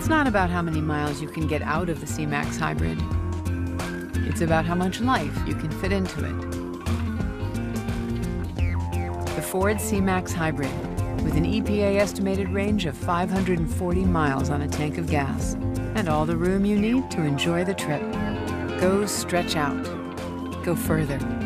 It's not about how many miles you can get out of the C-Max Hybrid. It's about how much life you can fit into it. The Ford C-Max Hybrid, with an EPA estimated range of 540 miles on a tank of gas, and all the room you need to enjoy the trip. Go stretch out. Go further.